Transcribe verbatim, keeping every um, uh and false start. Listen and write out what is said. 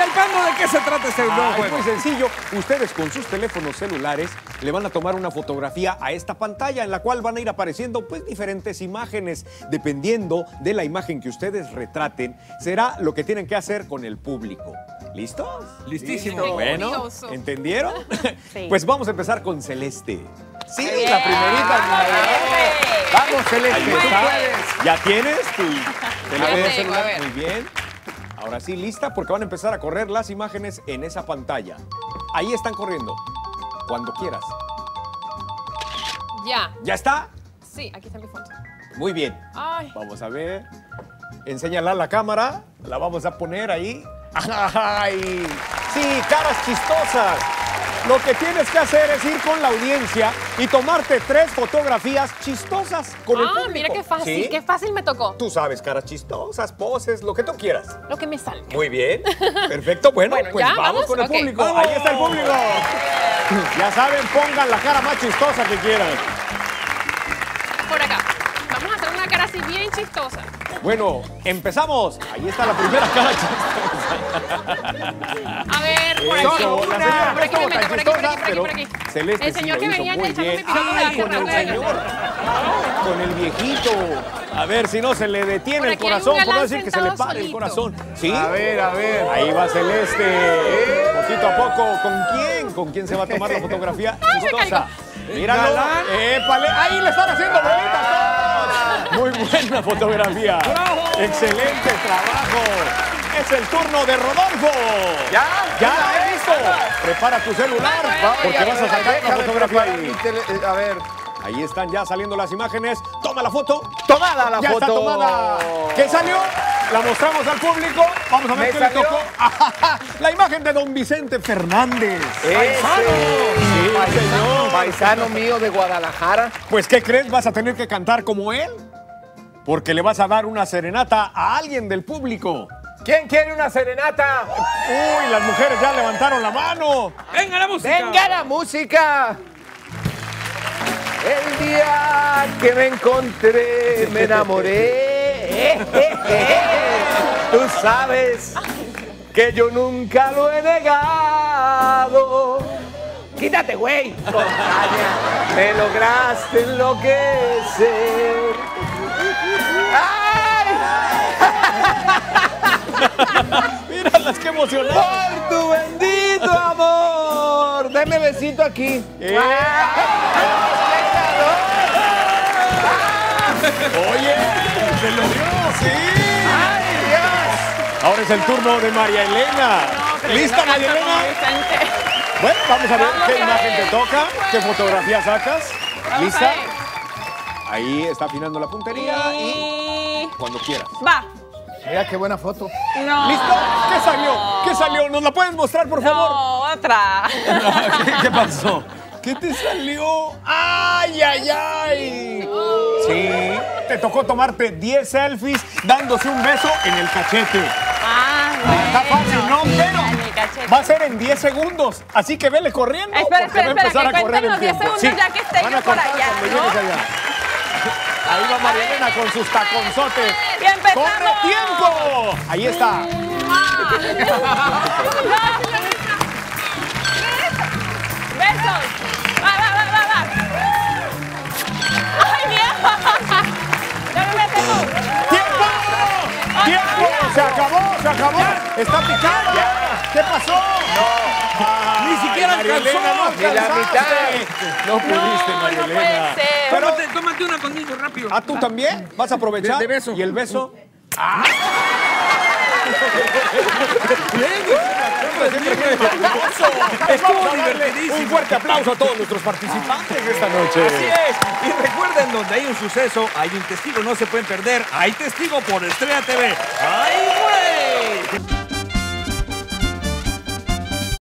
Giancarlo, ¿de qué se trata este nuevo Ah, es juego? muy sencillo. Ustedes con sus teléfonos celulares le van a tomar una fotografía a esta pantalla en la cual van a ir apareciendo pues diferentes imágenes. Dependiendo de la imagen que ustedes retraten, será lo que tienen que hacer con el público. ¿Listos? Listísimo. Bueno, Curioso. ¿entendieron? Sí. Pues vamos a empezar con Celeste. Sí, Muy la bien. primerita. Celeste. Vamos, Celeste, Ahí tú está. puedes. ¿Ya tienes tu teléfono tengo, celular? a ver. Muy bien. Ahora sí, lista, porque van a empezar a correr las imágenes en esa pantalla. Ahí están corriendo. Cuando quieras. Ya. ¿Ya está? Sí, aquí está mi foto. Muy bien. Ay. Vamos a ver. Enséñala a la cámara. La vamos a poner ahí. ¡Ay! Sí, caras chistosas. Lo que tienes que hacer es ir con la audiencia y tomarte tres fotografías chistosas con el Ah, público. mira qué fácil, ¿Sí? qué fácil me tocó. Tú sabes, caras chistosas, poses, lo que tú quieras. Lo que me salga. Muy bien. Perfecto. Bueno, Bueno, pues ¿ya? vamos, ¿Vamos? con el Ok. público. ¡Vamos! Ahí está el público. Ya saben, pongan la cara más chistosa que quieran. Por acá. Vamos a hacer una cara así bien chistosa. Bueno, empezamos. Ahí está la primera cara chistosa. A ver, por Eso, aquí. la señora no Por aquí, estuvo por aquí, tan por aquí, por aquí, chistosa, por aquí, pero por aquí. Celeste El sí señor lo que hizo venía muy echándome bien. piropos de Ay, hace con el rato. señor. Con el viejito. A ver si no se le detiene Por el aquí hay un corazón, por no galán decir que se le sentado pare el solito. corazón. ¿Sí? A ver, a ver. Ahí va Celeste. Poquito a poco. ¿Con quién? ¿Con quién se va a tomar la fotografía chistosa? Míralo. Galán. ¡Épale! ¡Ahí le están haciendo bolitas todos! Muy buena fotografía. Excelente trabajo. Es el turno de Rodolfo. ¿Ya? ¿Ya? ¿Listo? Prepara tu celular porque vas a sacar una Déjame fotografía preparar mi ahí. tele- eh, A ver. Ahí están ya saliendo las imágenes. Toma la foto. Tomada la Ya foto. está tomada. ¿Qué salió? La mostramos al público. Vamos a ver ¿Me qué le salió? tocó. La imagen de don Vicente Fernández. Ese. Sí, señor. Paisano mío de Guadalajara. Pues, ¿qué crees? Vas a tener que cantar como él. Porque le vas a dar una serenata a alguien del público. ¿Quién quiere una serenata? Uy, las mujeres ya levantaron la mano. ¡Venga la música! ¡Venga la música! El día que me encontré, me enamoré. Tú sabes que yo nunca lo he negado. Quítate, güey. Con caña me lograste enloquecer. ¡Ay! Míralas, qué emocionadas. Por tu bendito amor. Deme besito aquí. Eh. Oye, se lo dio, sí. ¡Ay, Dios! Ahora es el turno de María Elena. ¿Lista, María Elena? Bueno, vamos a ver Vamos qué a imagen ver. te toca, qué fotografía sacas. Vamos ¿Lista? a ver. Ahí está afinando la puntería y Y... cuando quieras. Va. Mira qué buena foto. No. ¿Listo? ¿Qué salió? ¿Qué salió? ¿Nos la puedes mostrar, por favor? No, otra. ¿Qué, qué pasó? ¿Qué te salió? ¡Ay, ay, ay! Sí, te tocó tomarte diez selfies dándose un beso en el cachete. Ah, bueno. Está fácil, ¿no? Pero En mi cachete. va a ser en diez segundos, así que vele corriendo. Espera, porque va a espera, empezar espera, a que correr cuenten el los diez tiempo. segundos ya que esté van yo a por contar allá, cuando ¿no? llegues allá. Ahí va María Elena con sus taconzotes. Y empezamos. ¡Corre tiempo! Ahí está. Besos. Va, va, va, va, va. Ay, mierda. Ya me metes tú. ¡Tiempo! ¡Tiempo! ¡Se acabó! ¡Se acabó! ¡Está picada! ¿Qué pasó? No. Ni siquiera María alcanzó. Elena, no Ni la alcanzaste. mitad. No pudiste, No, María no Elena. puede ser. Pero, Tómate, tómate una conmigo, rápido. ¿ah, tú también? ¿Vas a aprovechar? De- de beso. ¿Y el beso? Estuvo Vamos a darle divertidísimo. un fuerte aplauso a todos nuestros participantes esta noche. Así es. Y recuerden, donde hay un suceso, hay un testigo, no se pueden perder. Hay testigo por Estrella T V. ¡Ay, güey!